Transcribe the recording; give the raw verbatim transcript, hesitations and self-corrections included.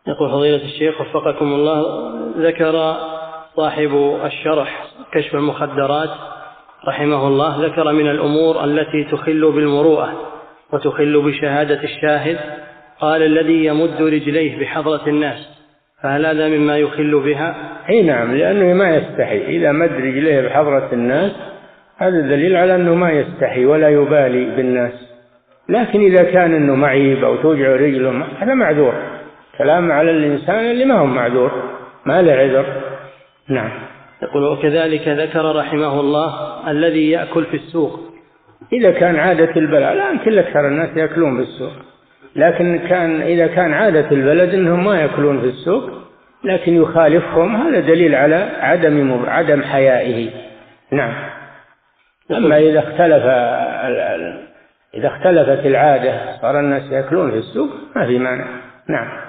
يقول فضيلة الشيخ وفقكم الله، ذكر صاحب الشرح كشف المخدرات رحمه الله، ذكر من الأمور التي تخل بالمروءة وتخل بشهادة الشاهد، قال الذي يمد رجليه بحضرة الناس، فهل هذا مما يخل بها؟ اي نعم، لأنه ما يستحي. إذا مد رجليه بحضرة الناس هذا دليل على أنه ما يستحي ولا يبالي بالناس. لكن إذا كان أنه معيب أو توجع رجله هذا معذور. كلام على الإنسان اللي ما هو معذور ما له عذر. نعم. يقول وكذلك ذكر رحمه الله الذي يأكل في السوق. إذا كان عادة البلد، لا كل أكثر الناس يأكلون في السوق، لكن كان إذا كان عادة البلد أنهم ما يأكلون في السوق لكن يخالفهم، هذا دليل على عدم عدم حيائه. نعم. أما إذا اختلف إذا اختلفت العادة صار الناس يأكلون في السوق ما في مانع. نعم.